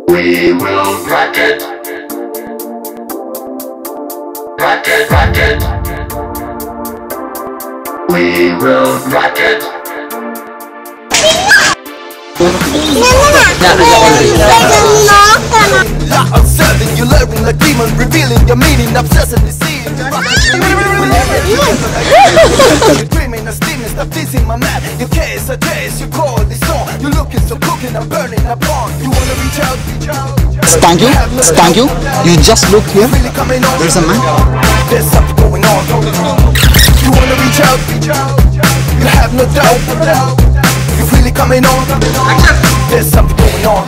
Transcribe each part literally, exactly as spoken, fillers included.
We will rock it. Rock it, rock it. We will rock it. Observing, you're learning like demon, revealing your meaning, obsessing the scene. You're dreaming of steaming, stop teasing my man. Your case, a case, you call this song. You're looking so cooking, I'm burning upon. You wanna reach out, reach out. Thank you, thank you. You just look here. There's a man. There's something going on. You wanna reach out, reach out. You have no doubt, no doubt. You really coming on. There's something going on.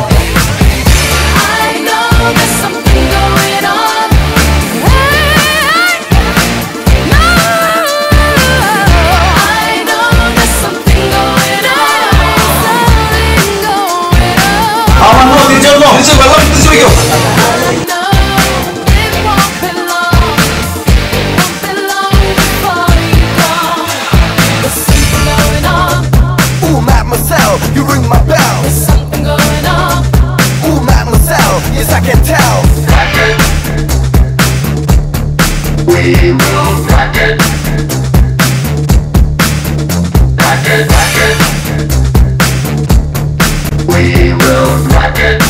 I know there's something going on. Hey, no. I know there's something going on. Something going on. Aman ho, teacher lo. Teacher belum teacher yo. I know it won't be long. Won't be long before you go. There's something going on. Ooh, mademoiselle, you ring my bell. There's something going on. Ooh, mademoiselle, yes I can tell. Rock it. We will rock it. Rock it, rock it. We will rock it.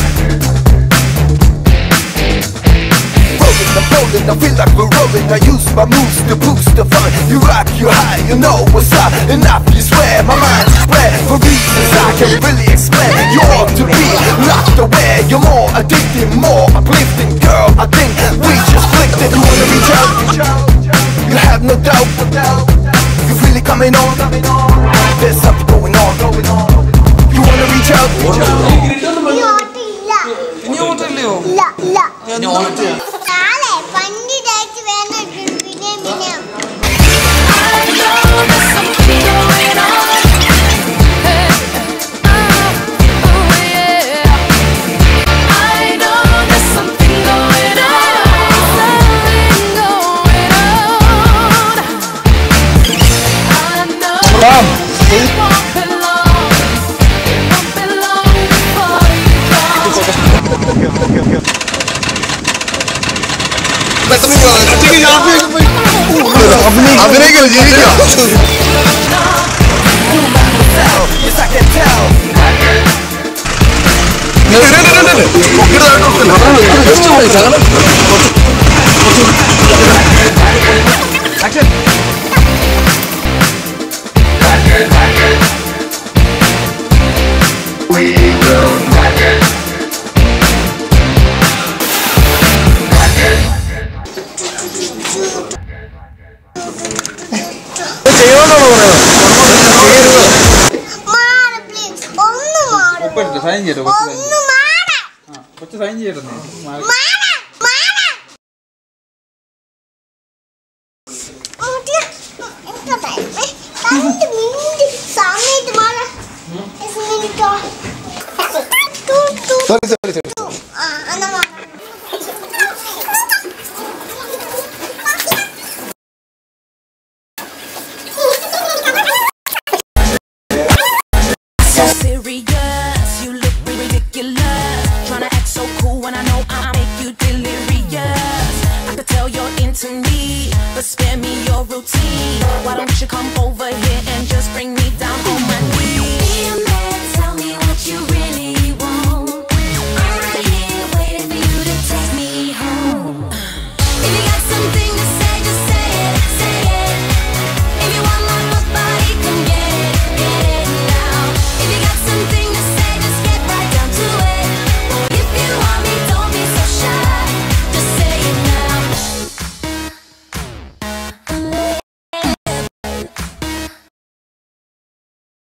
Rolling, I'm rolling, I feel like we're rolling. I use my moves to boost the fun. You rock, you high, you know what's up. Enough, you swear, my mind is spread. For reasons I can't really explain. You ought to be locked away. You're more addicted, more uplifting. Girl, I think we just clicked it. You wanna reach out, reach out. You have no doubt, no doubt. You really coming on. There's something going on. You wanna reach out, reach out. Ini order leo. Ini order. I know there's something going on. Hey, oh, oh yeah. I know there's something going on. Something going on. I know it won't be long. Won't be long before you go. Tapi cakap yang apa? Abang ni kerja ni dia. Yes I can tell. Ni ni ni ni ni. Kita ada tu. Mesti boleh jalan. Action. Rock it, rock it. We will rock it. Rock it. Apa sign je tu? Baca sign je tu ni. Sorry, sorry, sorry. So serious, you look ridiculous. Tryna act so cool when I know I make you delirious. I could tell you're into me, but spare me your routine. Why don't you come over here and just bring me down?